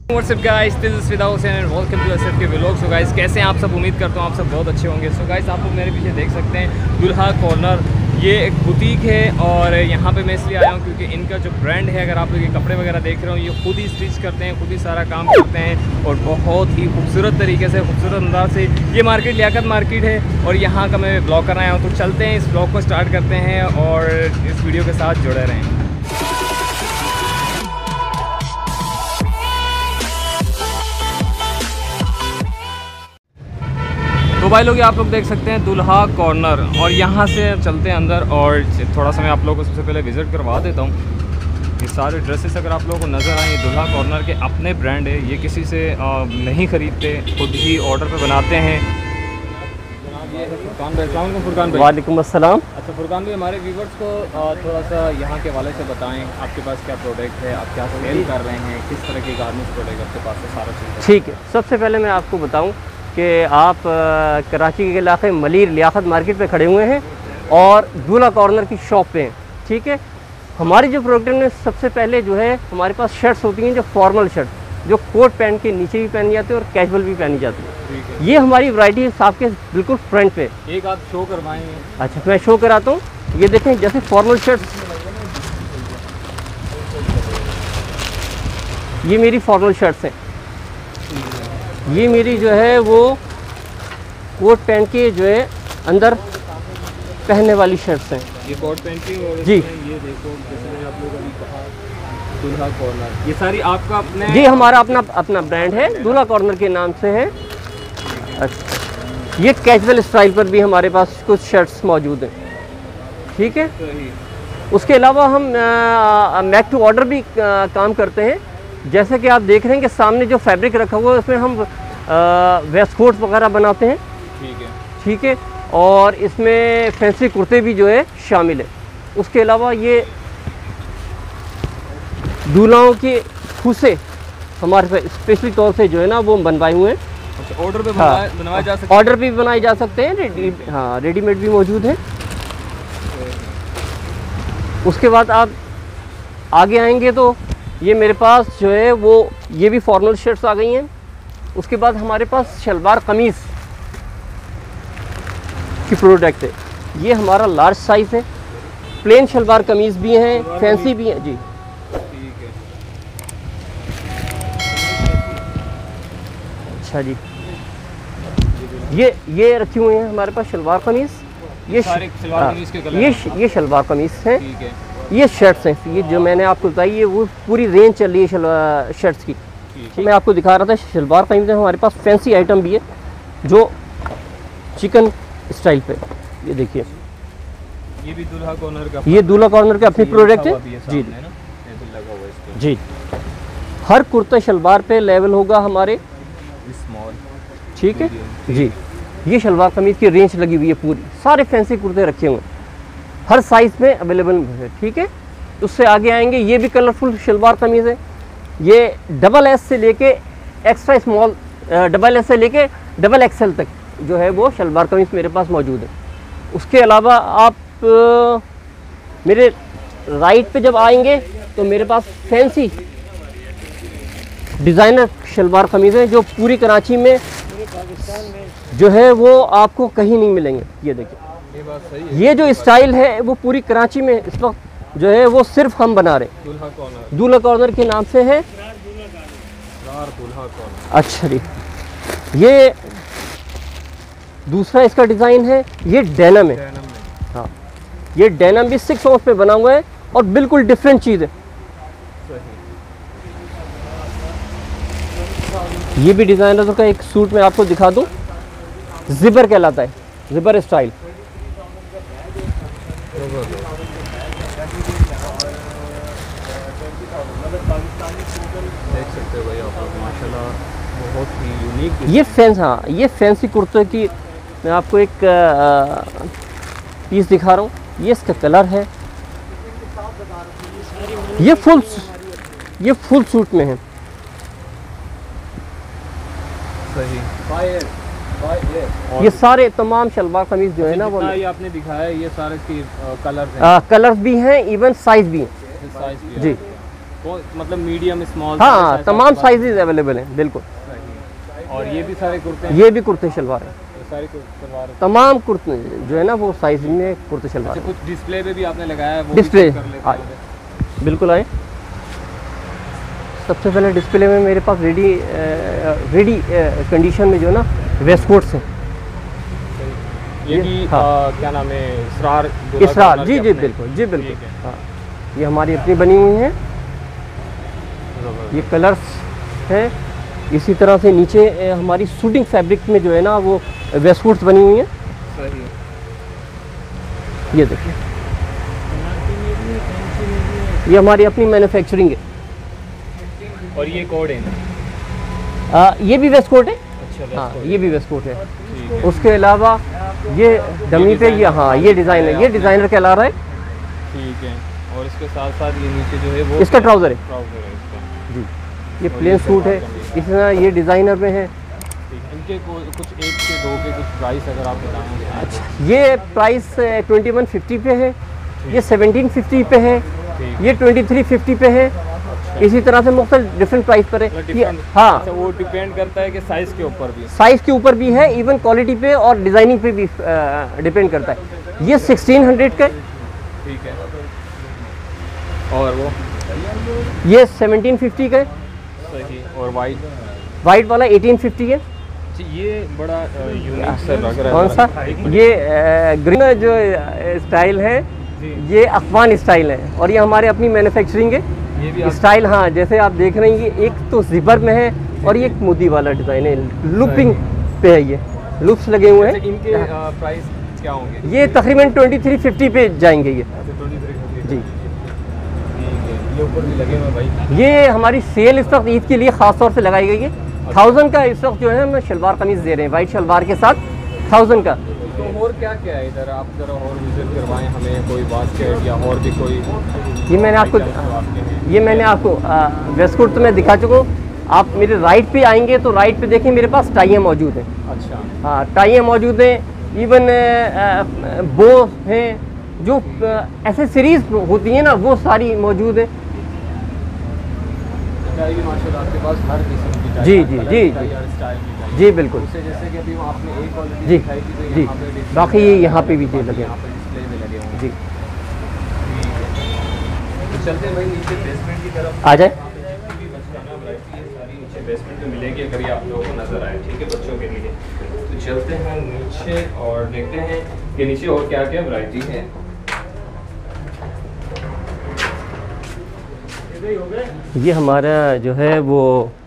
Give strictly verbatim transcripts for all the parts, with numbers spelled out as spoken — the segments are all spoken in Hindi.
WhatsApp guys, this is Fida Hussain and welcome to SF के व्लॉग। सो गाइस, कैसे हैं आप सब? उम्मीद करता हूँ आप सब बहुत अच्छे होंगे। सो गाइस, आप लोग मेरे पीछे देख सकते हैं दुल्हा कॉर्नर। ये एक बुटीक है और यहाँ पे मैं इसलिए आया हूँ क्योंकि इनका जो ब्रांड है, अगर आप लोग ये कपड़े वगैरह देख रहे हो, ये खुद ही स्टिच करते हैं, खुद ही सारा काम करते हैं और बहुत ही खूबसूरत तरीके से, खूबसूरत अंदाज से। ये मार्केट लियाकत मार्केट है और यहाँ का मैं ब्लॉग कर आया हूँ। तो चलते हैं, इस ब्लॉग को स्टार्ट करते हैं और इस वीडियो के साथ जुड़े रहें। तो भाई लोग, आप लोग देख सकते हैं दुल्हा कॉर्नर और यहाँ से चलते हैं अंदर और थोड़ा सा मैं आप लोगों को सबसे पहले विज़िट करवा देता हूँ। ये सारे ड्रेसेस अगर आप लोगों को नज़र आए, दुल्हा कॉर्नर के अपने ब्रांड है, ये किसी से आ, नहीं ख़रीदते, खुद ही ऑर्डर पे बनाते हैं। ये है फुरकान भाई। अस्सलाम वालेकुम फुरकान भाई। वालेकुम अस्सलाम। अच्छा फुरकान भाई, हमारे व्यूवर्स को आ, थोड़ा सा यहाँ के हवाले से बताएँ, आपके पास क्या प्रोडक्ट है, आप क्या सेल कर रहे हैं, किस तरह के गारमेंट्स प्रोडक्ट आपके पास है, सारा चीज़। ठीक है, सबसे पहले मैं आपको बताऊं कि आप आ, कराची के इलाके मलीर लियाकत मार्केट पे खड़े हुए हैं और दूल्हा कॉर्नर की शॉप पे हैं। ठीक है, हमारी जो प्रोडक्ट में सबसे पहले जो है हमारे पास शर्ट्स होती हैं, जो फॉर्मल शर्ट, जो कोट पैंट के नीचे भी पहनी जाती है और कैजुअल भी पहनी जाती है। ये हमारी वैरायटी है आपके बिल्कुल फ्रंट पे। एक आप शो करवाएँ। अच्छा, मैं शो कराता हूँ। ये देखें, जैसे फॉर्मल शर्ट्स, ये मेरी फॉर्मल शर्ट्स हैं। ये मेरी जो है वो कोट पैंट के जो है अंदर पहनने वाली शर्ट्स हैं। ये कोट पैंट की और जी, ये देखो जैसे मैंने आप लोगों ने कहा दूल्हा कॉर्नर, ये सारी आपका अपने? जी, हमारा अपना अपना ब्रांड है, दूल्हा कॉर्नर के नाम से है। अच्छा, ये कैजुअल स्टाइल पर भी हमारे पास कुछ शर्ट्स मौजूद हैं। ठीक है, उसके अलावा हम मेक टू ऑर्डर भी आ, काम करते हैं। जैसे कि आप देख रहे हैं कि सामने जो फैब्रिक रखा हुआ है उसमें हम वेस्ट कोट्स वगैरह बनाते हैं। ठीक है ठीक है, और इसमें फैंसी कुर्ते भी जो है शामिल है। उसके अलावा ये दूल्हाओं के खुसे हमारे पास स्पेशली तौर से जो है ना वो बनवाए हुए हैं। अच्छा, ऑर्डर पे हाँ, बनवाए जा सकते हैं? ऑर्डर भी बनाए जा सकते हैं, रेडी हाँ रेडीमेड भी मौजूद है। उसके बाद आप आगे आएंगे तो ये मेरे पास जो है वो ये भी फॉर्मल शर्ट्स आ गई हैं। उसके बाद हमारे पास शलवार कमीज़ की प्रोडक्ट है। ये हमारा लार्ज साइज़ है। प्लेन शलवार कमीज़ भी हैं, फैंसी भी हैं। जी ठीक है। अच्छा जी, ये ये रखी हुई हैं हमारे पास शलवार कमीज़। ये शलवार कमीज़ के कलर, ये ये शलवार कमीज़ हैं। ठीक है। ये शर्ट्स हैं, ये जो मैंने आपको बताई है वो पूरी रेंज चल रही है शर्ट्स की। मैं आपको दिखा रहा था शलवार कमीज़ है हमारे पास, फैंसी आइटम भी है जो चिकन स्टाइल पे। ये देखिए, ये भी दूल्हा कॉर्नर का, ये दूल्हा कॉर्नर का अपनी प्रोडक्ट है। जी जी, हर कुर्ता शलवार पे लेवल होगा हमारे स्मॉल। ठीक है जी, ये शलवार कमीज़ की रेंज लगी हुई है पूरी, सारे फैंसी कुर्ते रखे हुए हैं, हर साइज़ में अवेलेबल है। ठीक है, उससे आगे आएंगे, ये भी कलरफुल शलवार कमीज़ है। ये डबल एस से लेके एक्स्ट्रा स्मॉल, डबल एस से लेके डबल एक्सएल तक जो है वो शलवार कमीज़ मेरे पास मौजूद है। उसके अलावा आप आ, मेरे राइट पे जब आएंगे तो मेरे पास फैंसी डिज़ाइनर शलवार कमीज़ है जो पूरी कराची में जो है वो आपको कहीं नहीं मिलेंगे। ये देखिए, ये बात सही है। ये जो स्टाइल है वो पूरी कराची में इस वक्त जो है वो सिर्फ हम बना रहे हैं। दूल्हा कॉर्नर, दूल्हा कॉर्नर के नाम से है। दूल्हा कॉर्नर। अच्छा जी, ये दूसरा इसका डिज़ाइन है, ये डेनम है। डेनम में। हाँ, ये डेनम भी सिक्स ऑफ पे बना हुआ है और बिल्कुल डिफरेंट चीज़ है। ये भी डिज़ाइनर का एक सूट में आपको दिखा दूं, जिबर कहलाता है, जिबर स्टाइल। देख सकते हो भाई आप लोग, माशाल्लाह बहुत ही यूनिक। ये फैंस हाँ ये फैंसी कुर्ते की मैं आपको एक आ, पीस दिखा रहा हूँ। ये इसका कलर है, ये फुल ये फुल सूट में है। सही। ये सारे तमाम शलवार कमीज जो है ना वो ये आपने दिखाया, ये सारे की कलर्स हैं, कलर्स भी हैं, इवन साइज भी हैं। साइज भी जी, मतलब मीडियम स्मॉल? हाँ, तमाम साइजेज अवेलेबल हैं, बिल्कुल। और ये भी सारे कुर्ते हैं? ये भी कुर्ते शलवार हैं, सारी सलवार, तमाम कुर्ते जो है ना वो साइज में कुर्ते शलवार। अच्छा, कुछ डिस्प्ले पे भी आपने लगाया है? वो डिस्प्ले भी कर लेते हैं। बिल्कुल आए। सबसे पहले डिस्प्ले में मेरे पास रेडी रेडी कंडीशन में जो है ना वेस्ट कोट्स हैं। ये भी हाँ। आ, क्या नाम है, इसरार? इसरार, जी जी बिल्कुल, जी बिल्कुल। हाँ, ये हमारी अपनी बनी हुई हैं, ये कलर्स हैं। इसी तरह से नीचे ए, हमारी शूटिंग फैब्रिक में जो है ना वो वेस्ट कोट्स बनी हुई हैं। सही। ये देखिए, ये हमारी अपनी मैन्युफैक्चरिंग है। और ये कोड है? आ, ये भी वेस्ट कोट है। अच्छा, हाँ, ये भी वेस्ट कोट है। ठीक है। उसके अलावा ये डमी पे ये, हाँ ये डिज़ाइन है, ये डिज़ाइनर कहला रहा है। ठीक है। और इसके साथ साथ ये नीचे जो है वो इसका ट्राउज़र है। ट्राउज़र है इसका। जी, ये प्लेन सूट है, इस तरह ये डिज़ाइनर में है। ठीक है। इनके को, कुछ एक के दो के कुछ प्राइस अगर आप बताएं? अच्छा, ये प्राइस ट्वेंटी वन फिफ्टी पे है, ये सेवनटीन फिफ्टी पे है, ये ट्वेंटी थ्री फिफ्टी पे है। इसी तरह से मुख्तलिफ डिफरेंट प्राइस पर है ये। हाँ, अच्छा, वो डिपेंड करता है कि साइज़ के ऊपर भी? साइज़ के ऊपर भी है, इवन क्वालिटी पे और डिज़ाइनिंग पे भी डिपेंड करता है। ये सिक्सटीन हंड्रेड का है। ठीक है। और वो ये सेवनटीन फिफ्टी का है। सही। और वाइट? वाइट वाला एटीन फिफ्टी है। ये बड़ा यूनिक सा लग रहा है। कौन सा? ये ग्रीन जो स्टाइल है, ये अफगान स्टाइल है और ये हमारे अपनी मैन्युफैक्चरिंग है। ये भी स्टाइल, हाँ, जैसे आप देख रहे हैं, ये एक तो जिपर में है और ये एक मोती वाला डिज़ाइन है, लूपिंग पे है, ये लूप्स लगे हुए हैं। इनके प्राइस क्या होंगे? ये तकरीबन ट्वेंटी थ्री फिफ्टी पे जाएंगे ये। जी, ये ऊपर भी लगे हुए भाई। ये हमारी सेल इस वक्त ईद के लिए ख़ास तौर से लगाई गई है। थाउजेंड का इस वक्त जो है हम शलवार कमीज़ दे रहे हैं, वाइट शलवार के साथ थाउजेंड का। तो और क्या क्या है इधर? आप ज़रा और विजिट करवाएं हमें, कोई बास्केट या और भी कोई? ये मैंने आपको ये मैंने आपको वेस्ट कोट तो मैं दिखा चुका हूँ। आप मेरे राइट पे आएंगे तो राइट पे देखें, मेरे पास टाइयाँ मौजूद हैं। अच्छा। हाँ, टाइयाँ मौजूद हैं, इवन बो हैं, जो एसेसरीज होती हैं ना वो सारी मौजूद हैं। माशाल्लाह आपके पास हर किस्म की जी जी जी जी जी बिल्कुल। जैसे कि अभी आपने एक क्वालिटी जी दिखाई थी, तो जी, यहाँ पे display बाकी ये यहाँ पे भी जी लगे यहाँ हैं। पे डिस्प्ले में लगे हुए हैं। जी, तो चलते हैं भाई नीचे बेसमेंट की तरफ। आ जाए। भी बचकाना वैरायटी है सारी नीचे बेसमेंट में मिलेगी, अगर ये आप लोगों को नजर आए। ठीक है, बच्चों के लिए। तो चलते हैं नीचे और देखते हैं कि नीचे और क्या क्या वैरायटी है। ये हमारा जो है वो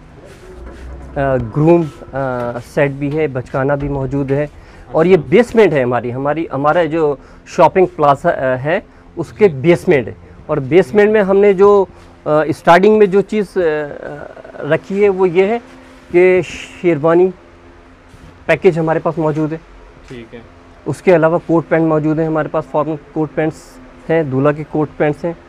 ग्रूम सेट भी है, बचकाना भी मौजूद है और ये बेसमेंट है हमारी हमारी हमारा जो शॉपिंग प्लाजा है उसके बेसमेंट है। और बेसमेंट में हमने जो स्टार्टिंग में जो चीज़ रखी है वो ये है कि शेरवानी पैकेज हमारे पास मौजूद है। ठीक है। उसके अलावा कोट पैंट मौजूद है हमारे पास, फॉर्मल कोट पैंट्स हैं, दूल्हा के कोट पैंट्स हैं।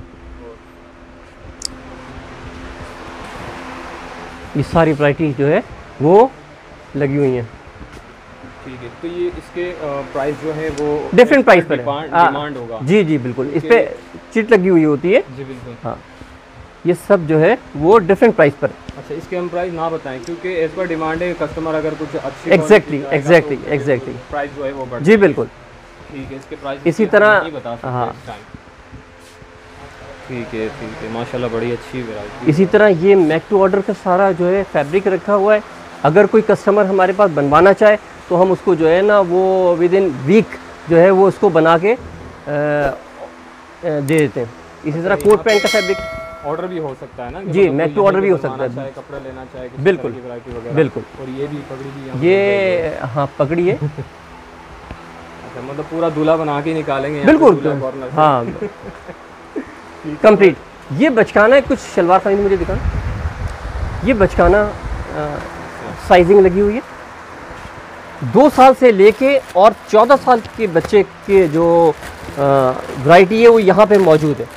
ये सारी वैरायटी जो है वो लगी हुई हैं। ठीक है। तो ये इसके प्राइस जो है वो डिफरेंट प्राइस पर है। डिमांड होगा? जी जी बिल्कुल, इस पे चिट लगी हुई होती है। जी बिल्कुल। हाँ, ये सब जो है वो डिफरेंट प्राइस पर है। अच्छा, इसके हम प्राइस ना बताएं क्योंकि इस पर डिमांड है, कस्टमर अगर कुछ अच्छी एग्जैक्टली एग्जैक्टली एग्जैक्टली प्राइस जो है वो बढ़। जी बिल्कुल। ठीक है, इसके प्राइस इसी तरह नहीं बता सकते हाँ, इस टाइम। ठीक है ठीक है, माशाल्लाह बड़ी अच्छी वैरायटी। इसी तरह ये मैक टू ऑर्डर का सारा जो है फैब्रिक रखा हुआ है। अगर कोई कस्टमर हमारे पास बनवाना चाहे तो हम उसको जो है ना वो विद इन वीक जो है वो उसको बना के आ, दे देते हैं। इसी तरह कोट पैंट का फैब्रिक ऑर्डर भी हो सकता है ना? जी, मैक टू ऑर्डर भी हो सकता है, चाहे कपड़ा लेना चाहे किसी बिल्कुल तरह की वैरायटी वगैरह। बिल्कुल। और ये भी पगड़ी भी यहाँ पे ये हाँ पकड़ी है। अच्छा, मतलब पूरा दूल्हा बना के निकालेंगे यहाँ पे बिल्कुल दूल्हा कॉर्नर से। हाँ कंप्लीट। ये बचकाना है, कुछ शलवार कमीज मुझे दिखाना। ये बचकाना साइजिंग लगी हुई है, दो साल से लेके और चौदह साल के बच्चे के जो वैरायटी है वो यहाँ पे मौजूद है।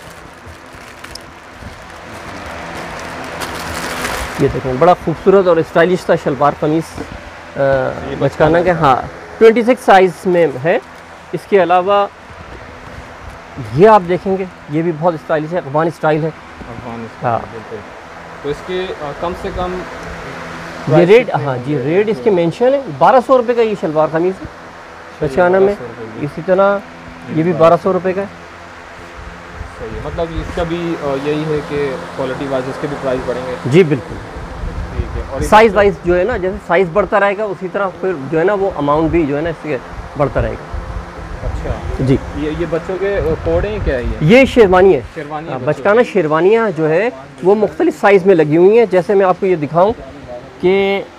ये देखें, बड़ा खूबसूरत और स्टाइलिश सा शलवार कमीज बचकाना के, हाँ ट्वेंटी सिक्स साइज़ में है। इसके अलावा ये आप देखेंगे, ये भी बहुत स्टाइलिश है, अफगान स्टाइल है। अफगान इसका। हाँ। बिल्कुल। तो इसके अ, कम से कम ये रेट, हाँ जी, रेट इसके मेंशन है बारह सौ रुपये का ये शलवार कमीज है बचाना में। इसी तरह ये भी बारह सौ रुपये का है। सही है, मतलब इसका भी अ, यही है कि क्वालिटी वाइज इसके भी प्राइस बढ़ेंगे। जी बिल्कुल। ठीक है। और साइज़ वाइज जो है ना, जैसे साइज़ बढ़ता रहेगा उसी तरह फिर जो है ना वो अमाउंट भी जो है ना इसके बढ़ता रहेगा। अच्छा जी। ये ये बच्चों के कोड हैं क्या है? ये शेरवानी है, शेरवानी हाँ, बचकाना शेरवानियाँ जो है वो मुख्तलिफ साइज़ में लगी हुई हैं। जैसे मैं आपको ये दिखाऊं कि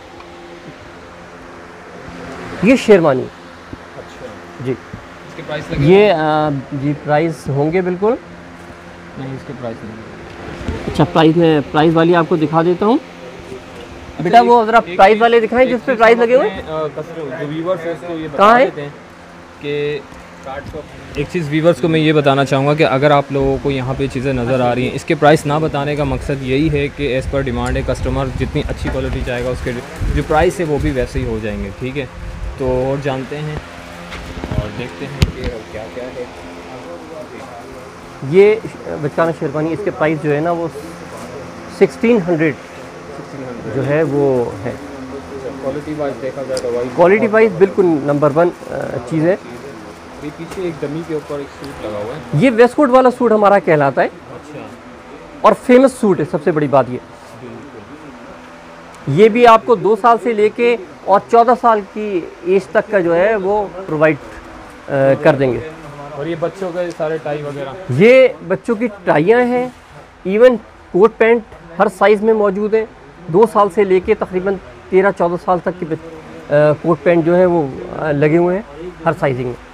ये शेरवानी। अच्छा जी। इसके प्राइस लगे? ये आ, जी प्राइस होंगे बिल्कुल। नहीं, इसके प्राइस नहीं। अच्छा, प्राइस में प्राइस वाली आपको दिखा देता हूँ। बेटा वो ज़रा प्राइस वाले दिखाएं जिस पे प्राइस लगे हुए हैं। जो व्यूवर्स है उसको ये कहाँ बता है? देते हैं कि एक चीज़ व्यूवर्स को मैं ये बताना चाहूँगा कि अगर आप लोगों को यहाँ पे चीज़ें नज़र आ रही हैं, इसके प्राइस ना बताने का मकसद यही है कि एज़ पर डिमांड है, कस्टमर जितनी अच्छी क्वालिटी चाहेगा उसके जो प्राइस है वो भी वैसे ही हो जाएंगे। ठीक है, तो और जानते हैं और देखते हैं कि क्या क्या है। ये बचकाना शेरवानी, इसके प्राइस जो है ना वो सिक्सटीन हंड्रेड जो है वो है। क्वालिटी वाइज देखा जाए तो वाइज क्वालिटी वाइज बिल्कुल नंबर वन चीज़ है। ये पीछे एक डमी के ऊपर एक सूट लगा हुआ है। ये वेस्ट कोट वाला सूट हमारा कहलाता है अच्छा। और फेमस सूट है। सबसे बड़ी बात ये ये भी आपको दो साल से लेके और चौदह साल की एज तक का जो है वो प्रोवाइड कर देंगे। और ये बच्चों के सारे टाई वगैरह? ये बच्चों की टाइयाँ हैं, इवन कोट पैंट हर साइज़ में मौजूद है। दो साल से लेके तकरीबन तेरह चौदह साल तक की कोट पैंट जो है वो आ, लगे हुए हैं हर साइजिंग में।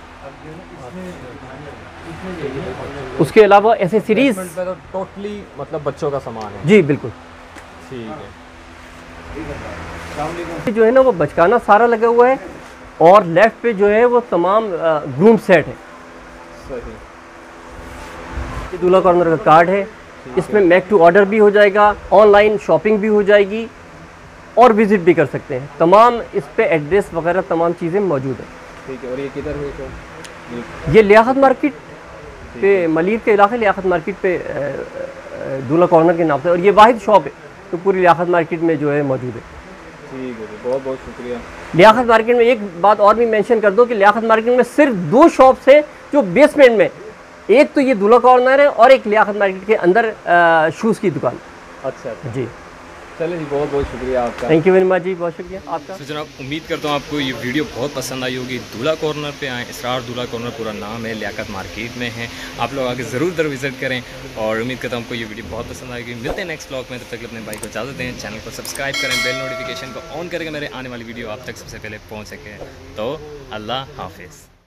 उसके अलावा एसेसरीज तो टोटली मतलब बच्चों का सामान है। जी बिल्कुल। ठीक है। जो है ना वो बचकाना सारा लगा हुआ है और लेफ्ट पे जो है वो तमाम ग्रूम सेट है। सही। ये दूल्हा कॉर्नर का कार्ड है, इसमें मेक टू ऑर्डर भी हो जाएगा, ऑनलाइन शॉपिंग भी हो जाएगी और विजिट भी कर सकते हैं। तमाम इस पे एड्रेस वगैरह तमाम चीज़ें मौजूद हैं। ठीक है। और ये किधर है? तो ये लियाकत मार्केट पे, मलिर के इलाके लियाकत मार्केट पे दूल्हा कॉर्नर के नाम से, और ये वाहिद शॉप है तो पूरी लियाकत मार्केट में जो है मौजूद है। ठीक है जी, बहुत बहुत शुक्रिया। लियाकत मार्केट में एक बात और भी मेंशन कर दो कि लियाकत मार्केट में सिर्फ दो शॉप्स हैं जो बेसमेंट में, एक तो ये दूल्हा कॉर्नर है और एक लियाकत मार्केट के अंदर शूज़ की दुकान। अच्छा अच्छा जी चलिए जी, बहुत बहुत शुक्रिया आपका। Thank you very much ji, बहुत शुक्रिया आपका। तो जनाब उम्मीद करता हूँ आपको ये वीडियो बहुत पसंद आई होगी। दूल्हा कॉर्नर पे आएँ, इसरार दूल्हा कॉर्नर पूरा नाम है, लियाकत मार्केट में है। आप लोग आगे ज़रूर ज़रूर विजिट करें और उम्मीद करता हूँ आपको ये वीडियो बहुत पसंद आएगी। मिलते हैं नेक्स्ट ब्लॉग में, तब तक अपने भाई को इजाज़त दें। चैनल को सब्सक्राइब करें, बेल नोटिफिकेशन को ऑन करके मेरे आने वाली वीडियो आप तक सबसे पहले पहुँच सके। तो अल्लाह हाफिज़।